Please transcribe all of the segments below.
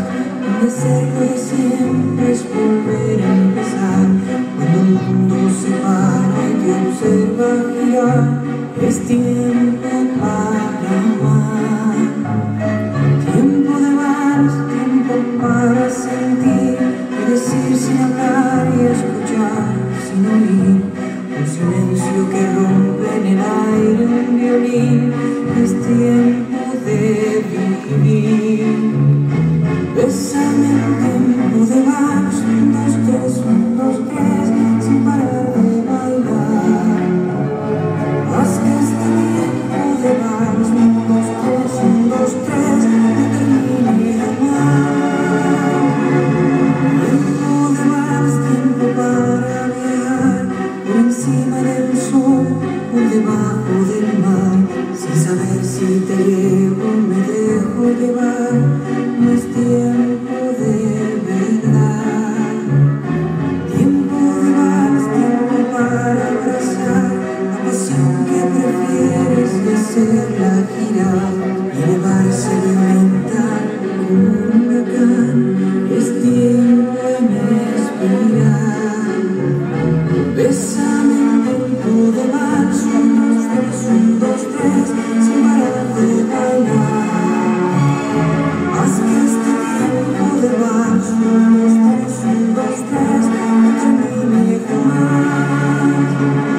donde ser lo de siempre es volver a empezar. Cuando el mundo se para y te observa girar, es tiempo para amar. Tiempo de vals, tiempo para sentir y decir sin hablar y escuchar sin oír. Un silencio que rompe en el aire un violín. Es tiempo de vivir. Bésame en tiempo de vals, 1, 2, 3, 1, 2, 3, sin parar de bailar. Haz que este tiempo de vals, 1, 2, 3, 1, 2, 3, no termine jamás. Tiempo de vals, tiempo para viajar por encima del sol, por debajo del mar, sin saber si te llevo o me dejo llevar. No es tiempo de verdad. Tiempo de vals, tiempo para abrazar la pasión que prefieres y hacerla girar y elevarse violenta como un huracán. Es tiempo en respirar. Bésame en tiempo de vals, 1, 2, 3, 1, 2, 3, sin parar de bailar. Haz que este tiempo de vals, 1, 2, 3, 1, 2, 3, no termine jamás.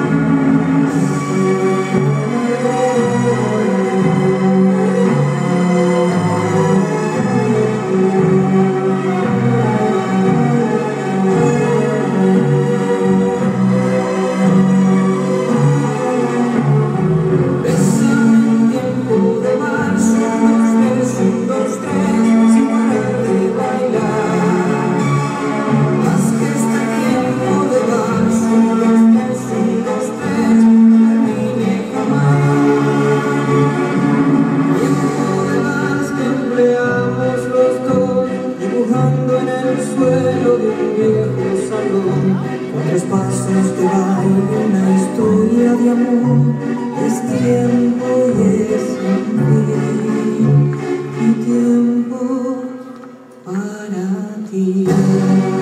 En el suelo de un viejo salón, con 3 pasos de baile, una historia de amor. Es tiempo y es sin fin, y tiempo para ti.